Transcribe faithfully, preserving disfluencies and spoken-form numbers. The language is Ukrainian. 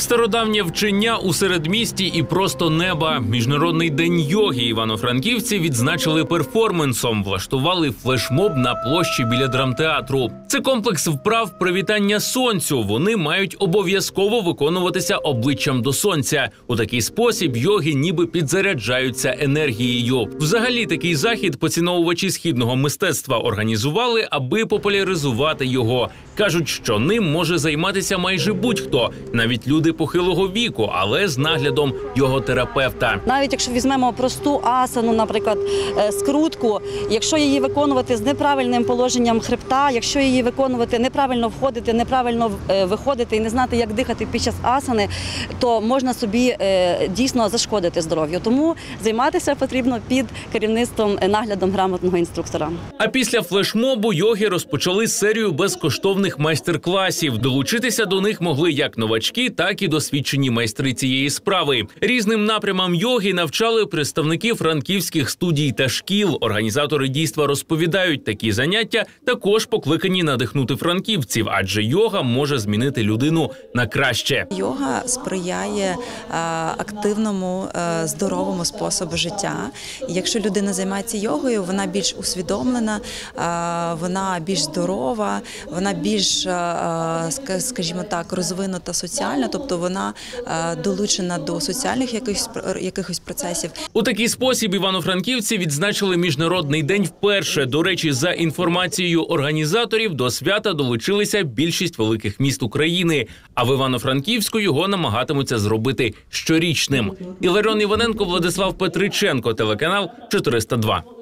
Стародавнє вчення у середмісті і просто неба. Міжнародний день йоги івано-франківці відзначили перформансом, влаштували флешмоб на площі біля драмтеатру. Це комплекс вправ привітання сонцю. Вони мають обов'язково виконуватися обличчям до сонця. У такий спосіб йоги ніби підзаряджаються енергією. Взагалі такий захід поціновувачі східного мистецтва організували, аби популяризувати його. Кажуть, що ним може займатися майже будь-хто, навіть люди похилого віку, але з наглядом його-терапевта. Навіть якщо візьмемо просту асану, наприклад, скрутку, якщо її виконувати з неправильним положенням хребта, якщо її виконувати неправильно входити, неправильно виходити і не знати, як дихати під час асани, то можна собі дійсно зашкодити здоров'ю. Тому займатися потрібно під керівництвом, наглядом грамотного інструктора. А після флешмобу йоги розпочали серію безкоштовних майстер-класів. Долучитися до них могли як новачки, так і досвідчені майстри цієї справи. Різним напрямам йоги навчали представники франківських студій та шкіл. Організатори дійства розповідають, такі заняття також покликані надихнути франківців, адже йога може змінити людину на краще. Йога сприяє а, активному, а, здоровому способу життя. І якщо людина займається йогою, вона більш усвідомлена, а, вона більш здорова, вона більш, а, скажімо так, розвинута соціально, тобто вона а, долучена до соціальних якихось, якихось процесів. У такий спосіб івано-франківці відзначили Міжнародний день вперше. До речі, за інформацією організаторів, до свята долучилися більшість великих міст України, а в Івано-Франківську його намагатимуться зробити щорічним. Іларіон Іваненко, Владислав Петриченко, телеканал чотириста два.